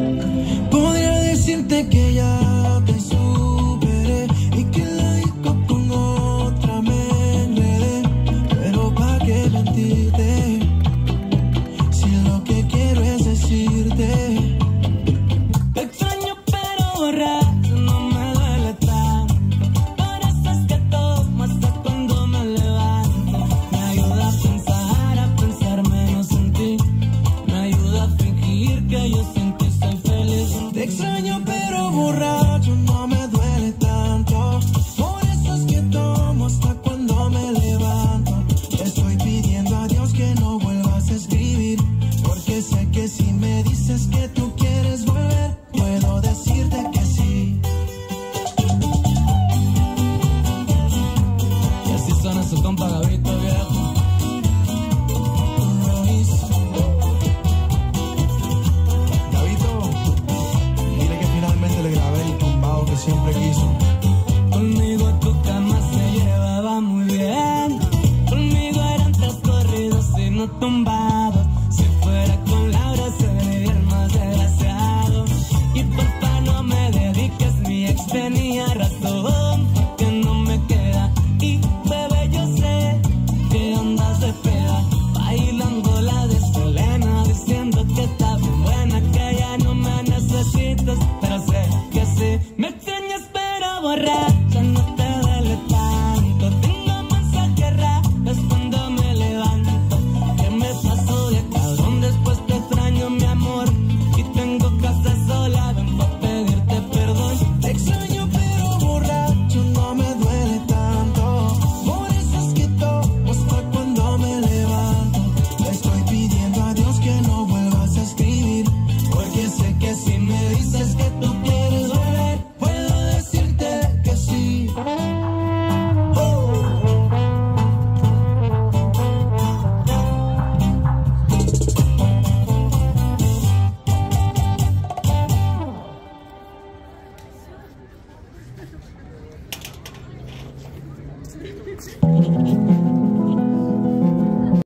Podría decirte que ya te superé y que la disco con otra me enredé, pero pa' qué mentirte si lo que quiero es decirte. Te extraño pero borracho no me duele tanto, por eso es que tomo hasta cuando me levanto. Me ayuda a pensar menos en ti, me ayuda a fingir que yo sin ti soy feliz. Te extraño pero borracho no me duele tanto, por eso es que tomo hasta cuando me levanto. Estoy pidiendo a Dios que no vuelvas a escribir, porque sé que si me dices que tú quieres volver, puedo decirte que sí. Y así suena su compa Gabito, viejo. Gabito, dile que finalmente le grabé el tumbado que siempre quiso. Conmigo tu cama se llevaba muy bien, conmigo eran 3 corridos y no tumbados. Si fuera con Laura sería el más desgraciado. Y porfa no me dediques, mi ex tenía razón, que no me queda. Y bebé yo sé que andas de peda, bailando la de Selena, diciendo que está bien buena, que ya no me necesitas, pero sé que sí. Me extrañas pero borracha no te duele tanto, tengo mensajes raros cuando me levanto. ¿Qué me pasó de cabrón? Después te extraño mi amor y tengo casa sola, vengo a pedirte perdón. Te extraño pero borracho no me duele tanto, por eso es que tomo hasta cuando me levanto. Estoy pidiendo a Dios que no vuelvas a escribir, porque sé que si me dices que tú quieres volver, puedo decirte que sí.